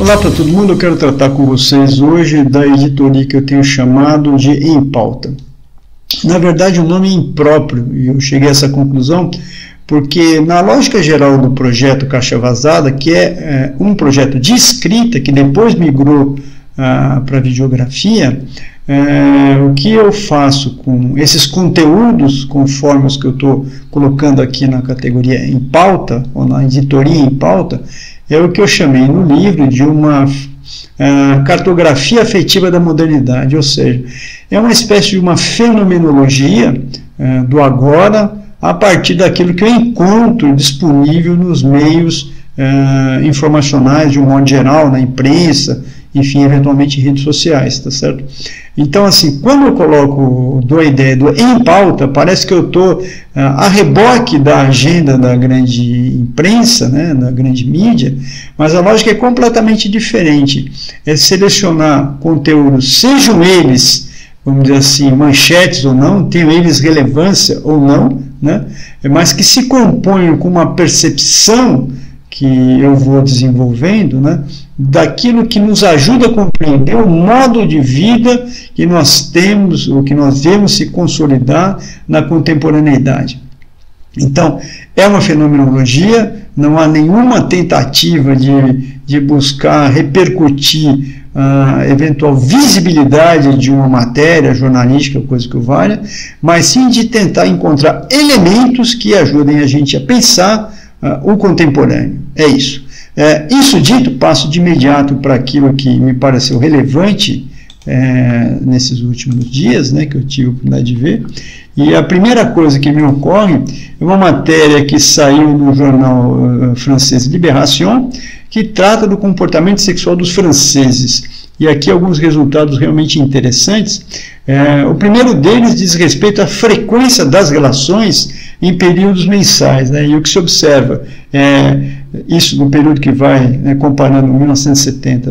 Olá para todo mundo, eu quero tratar com vocês hoje da editoria que eu tenho chamado de Em Pauta. Na verdade, o nome é impróprio, e eu cheguei a essa conclusão porque na lógica geral do projeto Caixa Vazada, que é um projeto de escrita que depois migrou para videografia, o que eu faço com esses conteúdos, conforme os que eu estou colocando aqui na categoria Em Pauta, ou na editoria Em Pauta, é o que eu chamei no livro de uma cartografia afetiva da modernidade, ou seja, é uma espécie de uma fenomenologia do agora a partir daquilo que eu encontro disponível nos meios informacionais, de um modo geral, na imprensa, enfim, eventualmente em redes sociais, tá certo? Então, assim, quando eu dou a ideia do Em Pauta, parece que eu estou a reboque da agenda da grande imprensa, né, da grande mídia, mas a lógica é completamente diferente. É selecionar conteúdos, sejam eles, vamos dizer assim, manchetes ou não, tenham eles relevância ou não, né, mas que se compõem com uma percepção que eu vou desenvolvendo, né, daquilo que nos ajuda a compreender o modo de vida que nós temos, ou que nós devemos se consolidar na contemporaneidade. Então, é uma fenomenologia, não há nenhuma tentativa de buscar repercutir a eventual visibilidade de uma matéria jornalística, coisa que o valha, mas sim de tentar encontrar elementos que ajudem a gente a pensar o contemporâneo. É isso. Isso dito, passo de imediato para aquilo que me pareceu relevante nesses últimos dias, né, que eu tive a oportunidade de ver. E a primeira coisa que me ocorre é uma matéria que saiu no jornal francês Libération, que trata do comportamento sexual dos franceses. E aqui alguns resultados realmente interessantes. O primeiro deles diz respeito à frequência das relações em períodos mensais, né? E o que se observa isso no período que vai, comparando 1970 a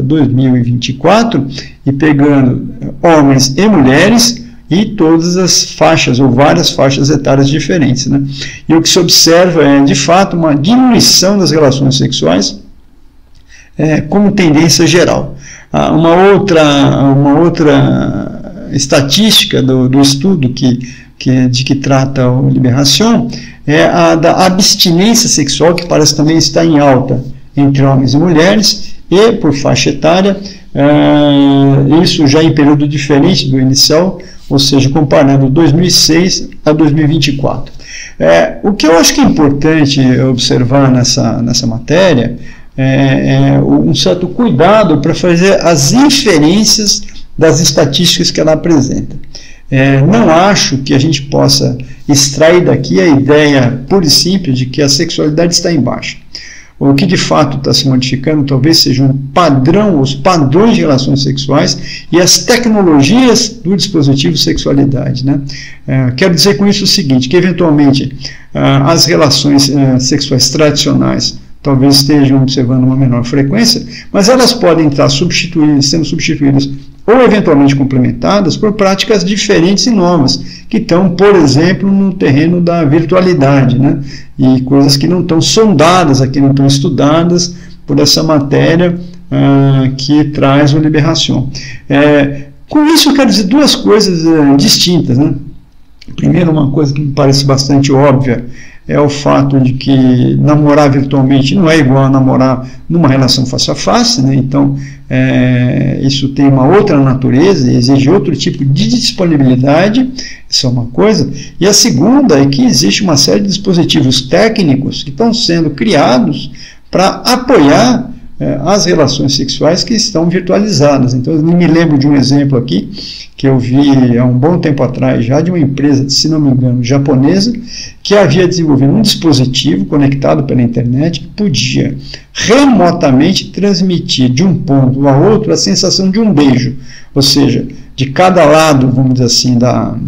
2024, e pegando homens e mulheres e todas as faixas, ou várias faixas etárias diferentes, né? E o que se observa é, de fato, uma diminuição das relações sexuais como tendência geral. Uma outra estatística do estudo de que trata o Libération é a da abstinência sexual, que parece também estar em alta entre homens e mulheres, e por faixa etária, isso já em período diferente do inicial, ou seja, comparando 2006 a 2024. O que eu acho que é importante observar nessa matéria é um certo cuidado para fazer as inferências das estatísticas que ela apresenta. Não acho que a gente possa extrair daqui a ideia pura e simples de que a sexualidade está em baixa. O que de fato está se modificando talvez seja um padrão, os padrões de relações sexuais e as tecnologias do dispositivo sexualidade, né? Quero dizer com isso o seguinte, que eventualmente as relações sexuais tradicionais talvez estejam observando uma menor frequência, mas elas podem estar sendo substituídas ou eventualmente complementadas por práticas diferentes e novas, que estão, por exemplo, no terreno da virtualidade, né? E coisas que não estão sondadas aqui, não estão estudadas por essa matéria que traz o Libération. Com isso eu quero dizer duas coisas distintas, né? Primeiro, uma coisa que me parece bastante óbvia, é o fato de que namorar virtualmente não é igual a namorar numa relação face a face, né? Então isso tem uma outra natureza, exige outro tipo de disponibilidade, isso é uma coisa. E a segunda é que existe uma série de dispositivos técnicos que estão sendo criados para apoiar as relações sexuais que estão virtualizadas. Então eu me lembro de um exemplo aqui, que eu vi há um bom tempo atrás, já de uma empresa, se não me engano, japonesa, que havia desenvolvido um dispositivo conectado pela internet que podia remotamente transmitir de um ponto a outro a sensação de um beijo, ou seja, de cada lado, vamos dizer assim,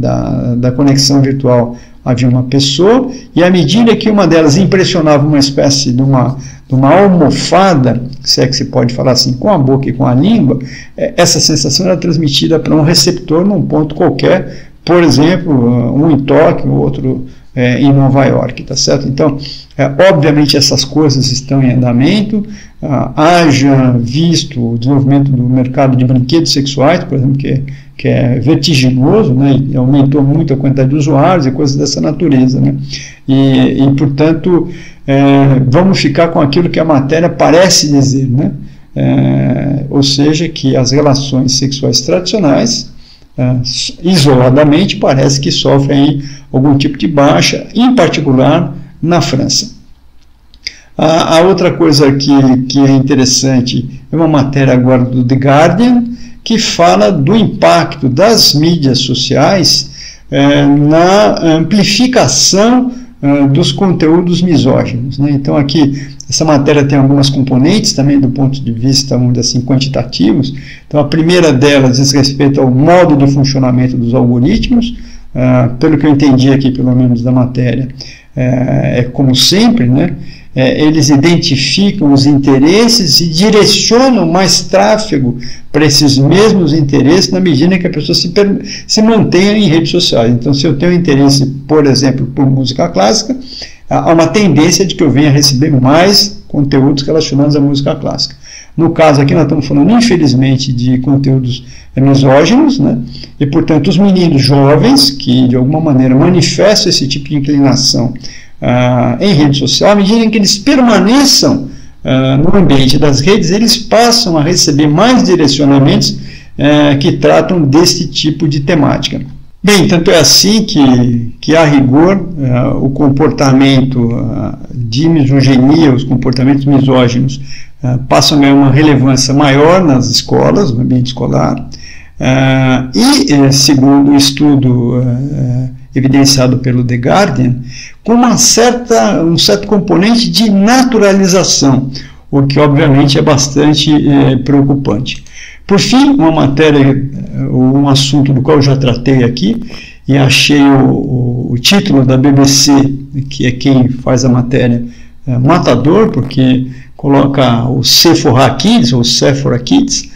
da conexão virtual havia uma pessoa, e à medida que uma delas impressionava uma espécie de uma almofada, se é que se pode falar assim, com a boca e com a língua, essa sensação era transmitida para um receptor num ponto qualquer, por exemplo, um em Tóquio, outro em Nova York, tá certo? Então, obviamente essas coisas estão em andamento, haja visto o desenvolvimento do mercado de brinquedos sexuais, por exemplo, que é vertiginoso, né, e aumentou muito a quantidade de usuários e coisas dessa natureza, né, e portanto, vamos ficar com aquilo que a matéria parece dizer, né, ou seja, que as relações sexuais tradicionais, isoladamente, parece que sofrem algum tipo de baixa, em particular na França. A outra coisa que é interessante é uma matéria agora do The Guardian, que fala do impacto das mídias sociais na amplificação dos conteúdos misóginos, né? Então aqui, essa matéria tem algumas componentes também do ponto de vista, vamos dizer assim, quantitativos. Então a primeira delas diz respeito ao modo de funcionamento dos algoritmos, pelo que eu entendi aqui, pelo menos da matéria, como sempre, né? Eles identificam os interesses e direcionam mais tráfego para esses mesmos interesses na medida em que a pessoa se mantenha em redes sociais. Então, se eu tenho interesse, por exemplo, por música clássica, há uma tendência de que eu venha receber mais conteúdos relacionados à música clássica. No caso aqui, nós estamos falando, infelizmente, de conteúdos misóginos, né? E, portanto, os meninos jovens que, de alguma maneira, manifestam esse tipo de inclinação em rede social, à medida em que eles permaneçam no ambiente das redes, eles passam a receber mais direcionamentos que tratam desse tipo de temática. Bem, tanto é assim que a rigor, o comportamento de misoginia, os comportamentos misóginos, passam a ganhar uma relevância maior nas escolas, no ambiente escolar, e, segundo o estudo evidenciado pelo The Guardian, com um certo componente de naturalização, o que obviamente é bastante preocupante. Por fim, uma matéria, um assunto do qual eu já tratei aqui, e achei o título da BBC, que é quem faz a matéria, matador, porque coloca o Sephora Kids, ou Sephora Kids,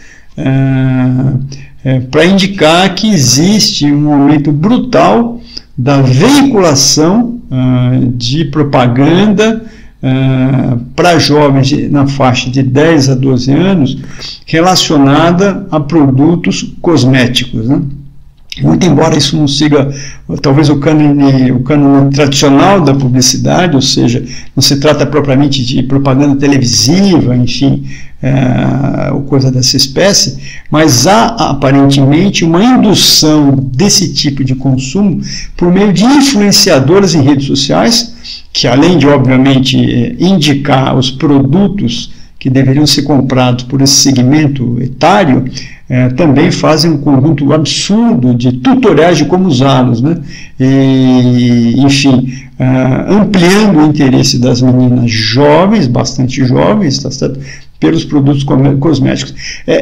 para indicar que existe um aumento brutal da veiculação de propaganda para jovens na faixa de 10 a 12 anos relacionada a produtos cosméticos, né? Muito embora isso não siga, talvez, o cânone tradicional da publicidade, ou seja, não se trata propriamente de propaganda televisiva, enfim, ou coisa dessa espécie, mas há aparentemente uma indução desse tipo de consumo por meio de influenciadores em redes sociais, que além de, obviamente, indicar os produtos que deveriam ser comprados por esse segmento etário, também fazem um conjunto absurdo de tutoriais de como usá-los, né? E, enfim, ampliando o interesse das meninas jovens, bastante jovens, tá certo? Pelos produtos cosméticos.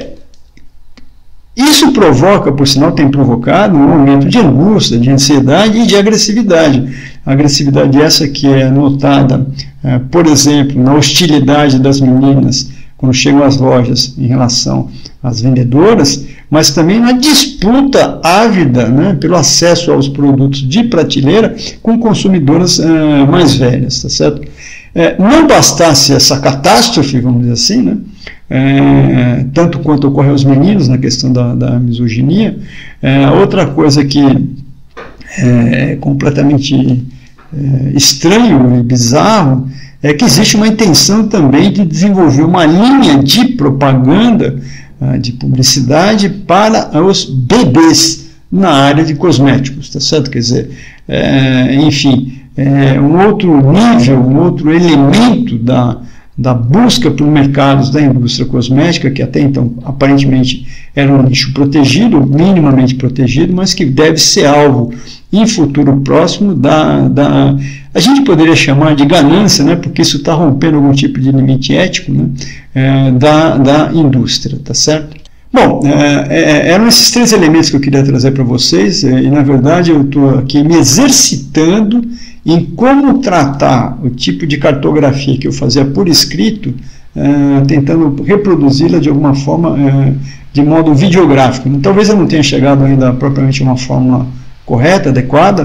Isso provoca, por sinal, tem provocado um aumento de angústia, de ansiedade e de agressividade. A agressividade essa que é notada, por exemplo, na hostilidade das meninas quando chegam às lojas em relação às vendedoras, mas também na disputa ávida, né, pelo acesso aos produtos de prateleira com consumidoras mais velhas, tá certo? Não bastasse essa catástrofe, vamos dizer assim, né, tanto quanto ocorre aos meninos na questão da misoginia, outra coisa que é completamente estranho e bizarro é que existe uma intenção também de desenvolver uma linha de propaganda, de publicidade para os bebês na área de cosméticos, tá certo? Quer dizer, enfim, um outro nível, um outro elemento da busca por mercados da indústria cosmética, que até então aparentemente era um nicho protegido, minimamente protegido, mas que deve ser alvo em futuro próximo a gente poderia chamar de ganância, né, porque isso está rompendo algum tipo de limite ético, né, da indústria, tá certo? Bom, eram esses três elementos que eu queria trazer para vocês, e na verdade eu estou aqui me exercitando em como tratar o tipo de cartografia que eu fazia por escrito, tentando reproduzi-la de alguma forma, de modo videográfico. Talvez eu não tenha chegado ainda propriamente a uma fórmula correta, adequada,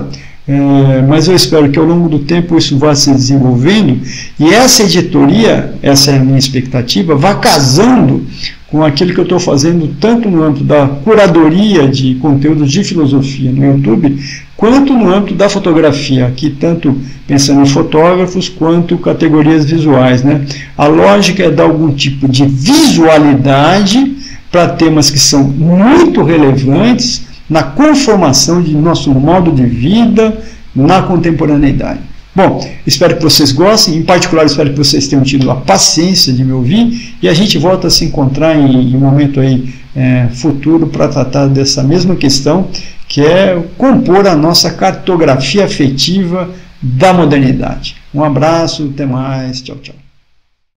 mas eu espero que ao longo do tempo isso vá se desenvolvendo e essa editoria, essa é a minha expectativa, vá casando com aquilo que eu estou fazendo tanto no âmbito da curadoria de conteúdos de filosofia no YouTube, quanto no âmbito da fotografia, aqui tanto pensando em fotógrafos quanto categorias visuais, né? A lógica é dar algum tipo de visualidade para temas que são muito relevantes na conformação de nosso modo de vida na contemporaneidade. Bom, espero que vocês gostem, em particular espero que vocês tenham tido a paciência de me ouvir e a gente volta a se encontrar em um momento aí, futuro para tratar dessa mesma questão, que é compor a nossa cartografia afetiva da modernidade. Um abraço, até mais, tchau, tchau.